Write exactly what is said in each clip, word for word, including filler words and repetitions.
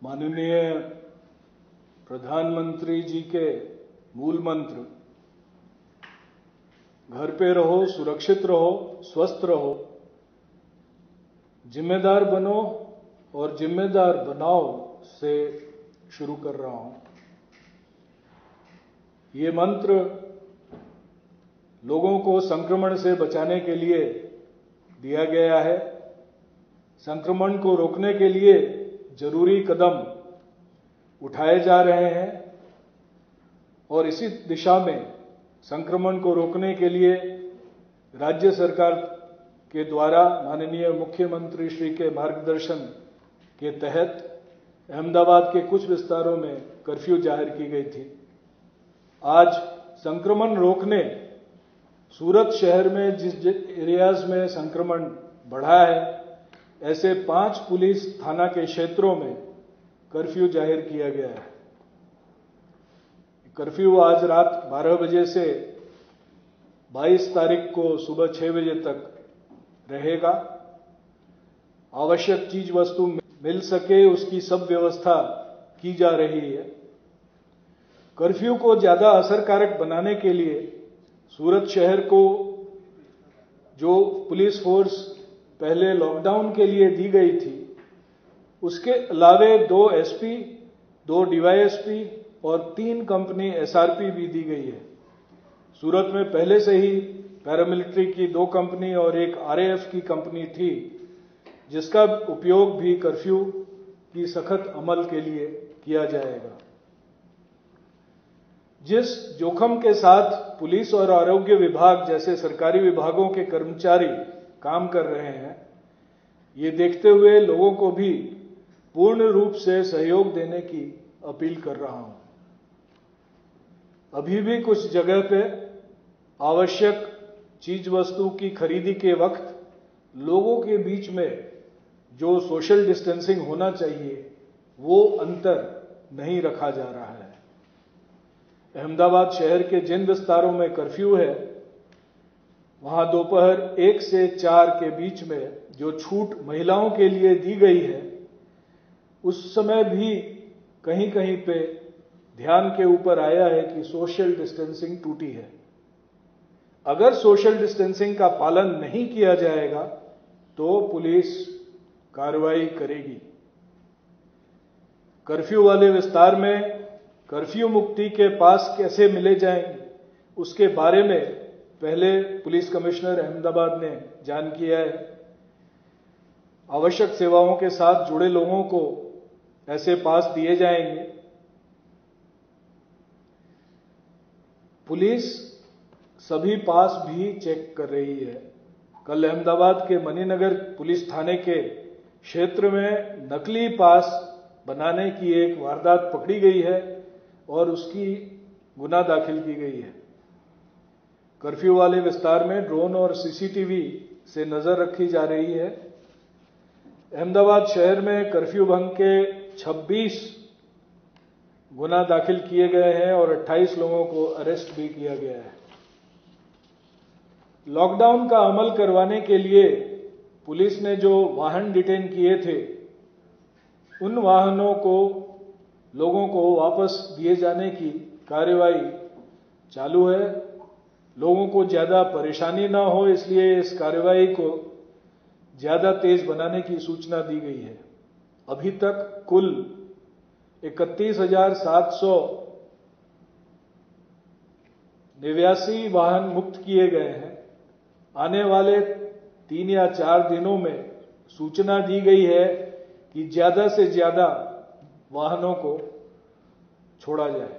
माननीय प्रधानमंत्री जी के मूल मंत्र घर पे रहो, सुरक्षित रहो, स्वस्थ रहो, जिम्मेदार बनो और जिम्मेदार बनाओ से शुरू कर रहा हूं। ये मंत्र लोगों को संक्रमण से बचाने के लिए दिया गया है। संक्रमण को रोकने के लिए जरूरी कदम उठाए जा रहे हैं और इसी दिशा में संक्रमण को रोकने के लिए राज्य सरकार के द्वारा माननीय मुख्यमंत्री श्री के मार्गदर्शन के तहत अहमदाबाद के कुछ विस्तारों में कर्फ्यू जाहिर की गई थी। आज संक्रमण रोकने सूरत शहर में जिस एरियाज में संक्रमण बढ़ा है, ऐसे पांच पुलिस थाना के क्षेत्रों में कर्फ्यू जाहिर किया गया है। कर्फ्यू आज रात बारह बजे से बाईस तारीख को सुबह छह बजे तक रहेगा। आवश्यक चीज वस्तु मिल सके उसकी सब व्यवस्था की जा रही है। कर्फ्यू को ज्यादा असरकारक बनाने के लिए सूरत शहर को जो पुलिस फोर्स पहले लॉकडाउन के लिए दी गई थी, उसके अलावे दो एसपी, दो डीवाईएसपी और तीन कंपनी एसआरपी भी दी गई है। सूरत में पहले से ही पैरामिलिट्री की दो कंपनी और एक आरएएफ की कंपनी थी, जिसका उपयोग भी कर्फ्यू की सख्त अमल के लिए किया जाएगा। जिस जोखिम के साथ पुलिस और आरोग्य विभाग जैसे सरकारी विभागों के कर्मचारी काम कर रहे हैं, ये देखते हुए लोगों को भी पूर्ण रूप से सहयोग देने की अपील कर रहा हूं। अभी भी कुछ जगह पे आवश्यक चीज वस्तु की खरीदी के वक्त लोगों के बीच में जो सोशल डिस्टेंसिंग होना चाहिए, वो अंतर नहीं रखा जा रहा है। अहमदाबाद शहर के जिन विस्तारों में कर्फ्यू है, वहां दोपहर एक से चार के बीच में जो छूट महिलाओं के लिए दी गई है, उस समय भी कहीं कहीं पे ध्यान के ऊपर आया है कि सोशल डिस्टेंसिंग टूटी है। अगर सोशल डिस्टेंसिंग का पालन नहीं किया जाएगा तो पुलिस कार्रवाई करेगी। कर्फ्यू वाले विस्तार में कर्फ्यू मुक्ति के पास कैसे मिले जाएंगे, उसके बारे में पहले पुलिस कमिश्नर अहमदाबाद ने जान किया है। आवश्यक सेवाओं के साथ जुड़े लोगों को ऐसे पास दिए जाएंगे। पुलिस सभी पास भी चेक कर रही है। कल अहमदाबाद के मणिनगर पुलिस थाने के क्षेत्र में नकली पास बनाने की एक वारदात पकड़ी गई है और उसकी गुना दाखिल की गई है। कर्फ्यू वाले विस्तार में ड्रोन और सीसीटीवी से नजर रखी जा रही है। अहमदाबाद शहर में कर्फ्यू भंग के छब्बीस गुना दाखिल किए गए हैं और अट्ठाईस लोगों को अरेस्ट भी किया गया है। लॉकडाउन का अमल करवाने के लिए पुलिस ने जो वाहन डिटेन किए थे, उन वाहनों को लोगों को वापस दिए जाने की कार्रवाई चालू है। लोगों को ज्यादा परेशानी ना हो, इसलिए इस कार्रवाई को ज्यादा तेज बनाने की सूचना दी गई है। अभी तक कुल इकतीस हजार सात सौ निन्यासी वाहन मुक्त किए गए हैं। आने वाले तीन या चार दिनों में सूचना दी गई है कि ज्यादा से ज्यादा वाहनों को छोड़ा जाए।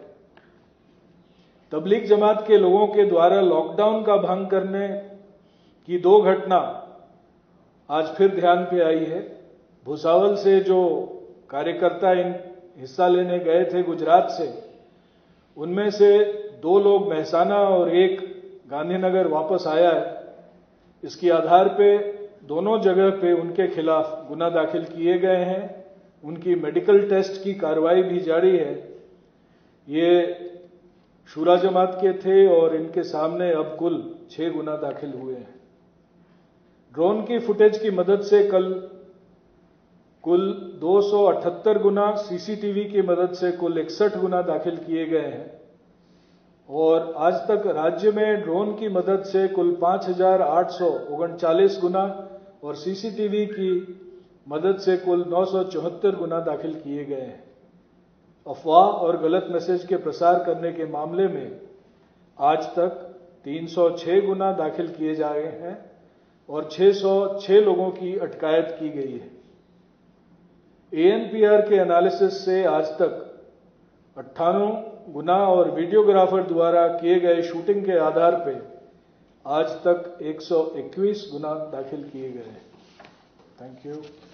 तबलीग जमात के लोगों के द्वारा लॉकडाउन का भंग करने की दो घटना आज फिर ध्यान पे आई है। भुसावल से जो कार्यकर्ता इन हिस्सा लेने गए थे गुजरात से, उनमें से दो लोग मेहसाना और एक गांधीनगर वापस आया है। इसके आधार पे दोनों जगह पे उनके खिलाफ गुना दाखिल किए गए हैं। उनकी मेडिकल टेस्ट की कार्रवाई भी जारी है। ये शूरा जमात के थे और इनके सामने अब कुल छह गुना दाखिल हुए हैं। ड्रोन की फुटेज की मदद से कल कुल दो सौ अठहत्तर गुना सीसीटीवी की मदद से कुल इकसठ गुना दाखिल किए गए हैं और आज तक राज्य में ड्रोन की मदद से कुल पांच हजार आठ सौ उनचालीस गुना और सीसीटीवी की मदद से कुल नौ सौ चौहत्तर गुना दाखिल किए गए हैं। अफवाह और गलत मैसेज के प्रसार करने के मामले में आज तक तीन सौ छह गुना दाखिल किए जा रहे हैं और छह सौ छह लोगों की अटकायत की गई है। ए एन पी आर के एनालिसिस से आज तक अट्ठानवे गुना और वीडियोग्राफर द्वारा किए गए शूटिंग के आधार पर आज तक एक सौ इक्कीस गुना दाखिल किए गए हैं। Thank you.